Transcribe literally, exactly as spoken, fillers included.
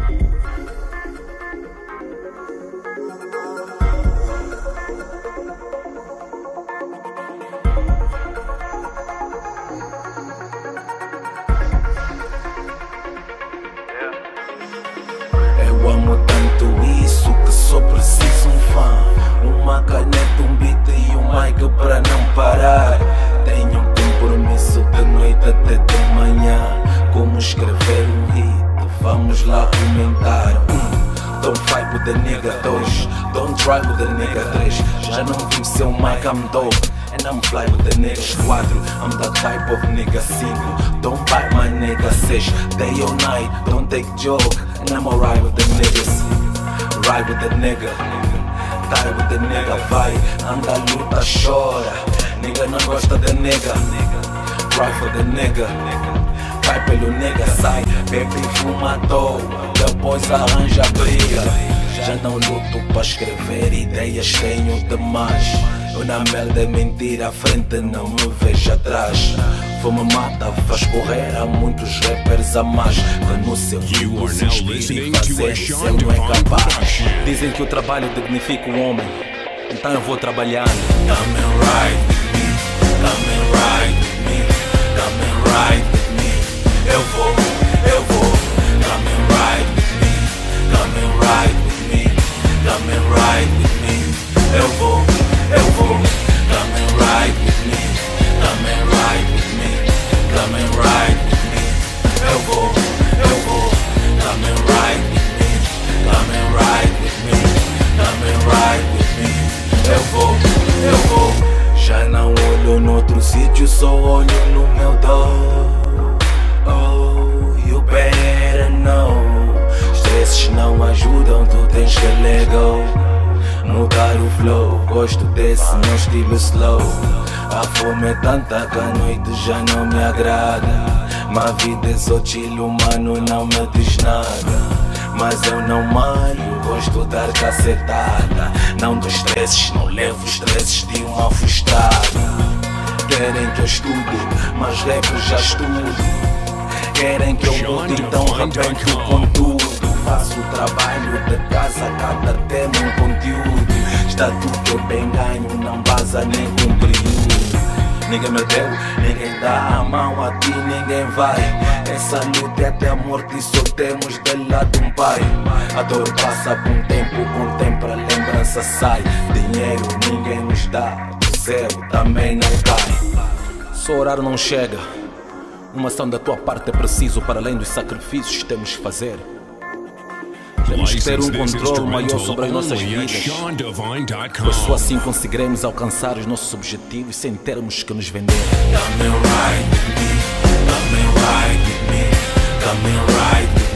Eu amo tanto isso que só preciso um fã, uma caneta, um beat e um mic para não parar. Tenho um compromisso de noite até de manhã, como escrever um hit, vamos lá comentar. um. Don't fight with the nigga dois, don't try with the nigga três. Já não vi seu mic, I'm dope and I'm fly with the niggas quatro. I'm the type of nigga cinco, don't bite my nigga seis. Day or night, don't take joke and I'm alright with the niggas. Ride with the nigga, die with the nigga, vai, anda, luta, chora. Nigga não gosta de nigga, cry for the nigga, vai pelo nigga, sai, bebe e fuma à toa, depois arranja briga. Já não luto pra escrever ideias, tenho demais. Eu na merda é mentira, à frente não me vejo atrás. Fome mata, faz correr a muitos rappers a mais, que no seu mundo se inspire e fazer isso ele não é capaz. Dizem que o trabalho dignifica o homem, então eu vou trabalhando. Come and ride with me, come and ride with me, come and ride with me. Eu vou, eu vou, come and ride with me, come and ride with me, come and ride with me. Eu vou, eu vou, come and ride with me, come and ride with me, come and ride with me. Eu vou, eu vou, come and ride with me, come and ride with me, come and ride with me. Eu vou, eu vou. Já não olho noutro sítio, só olho no meu dor. Oh, you better know. Stresses não ajudam, tu tens que let go. Mudar o flow, gosto desse meu estilo slow. A fome é tanta que a noite já não me agrada. Mas a vida é só chill, humano não me diz nada. Mas eu não malho, gosto de dar cacetada. Não dos estresses, não levo estresses de uma frustrada. Querem que eu estude, mas rap já estudo. Querem que eu mude, então repento com tudo. Faço o trabalho de casa, cada tema um conteúdo. Está tudo que eu bem ganho, não vaza nem conteúdo. Ninguém me deu, ninguém dá a mão a ti, ninguém vai. Essa luta é até a morte e só temos de lado um pai. A dor passa por um tempo, com o tempo a lembrança sai. Dinheiro ninguém nos dá, o céu também não cai. Só orar não chega, uma ação da tua parte é preciso. Para além dos sacrifícios temos que fazer. Temos que ter um controle maior sobre as nossas vidas, pois só assim conseguiremos alcançar os nossos objetivos sem termos que nos vender. Come and ride with me, come and ride with me, come and ride with me.